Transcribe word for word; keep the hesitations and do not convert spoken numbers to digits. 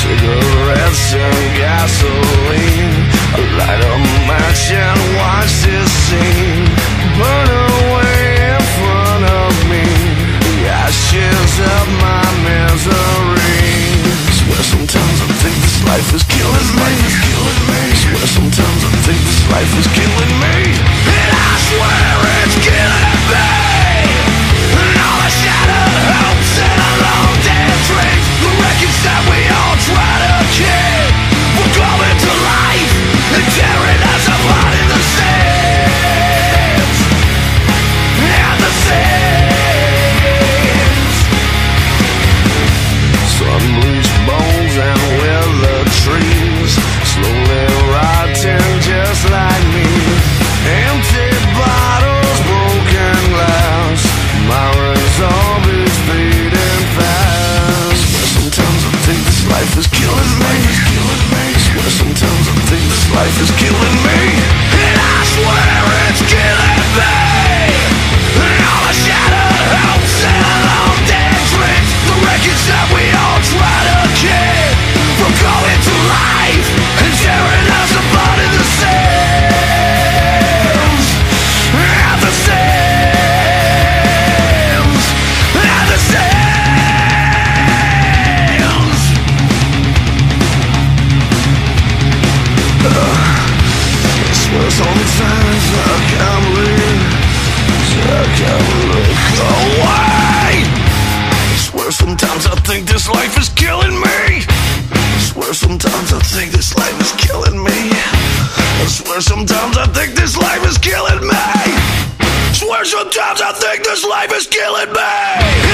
cigarettes and gasoline. I light a match and watch this scene burn away in front of me, the ashes of my misery. Swear sometimes I think this life is killing me. Swear sometimes I think this life is killing me, and I swear it's killing me. And all the shattered hopes and the long dead dreams, the wreckage that we all try to keep, we're coming to life and tearing us apart in the seams, and the seams. Sun-bleached bones and withered trees, slowly rotting just like me. Empty bottles, broken glass, my resolve is fading fast. Swear sometimes I think this life is killing me. Swear sometimes I think this life is killing me, and I swear it's killing me. And all the shattered hopes and the long dead dreams, the wreckage that we all try to keep, from coming to life and tearing us apart in the seams, and the seams, and the seams. uh, I swear sometimes I can't believe, I can't look away. I swear sometimes I think this life is killing me. I swear sometimes I think this life is killing me. I swear sometimes I think this life is killing me. I swear sometimes I think this life is killing me.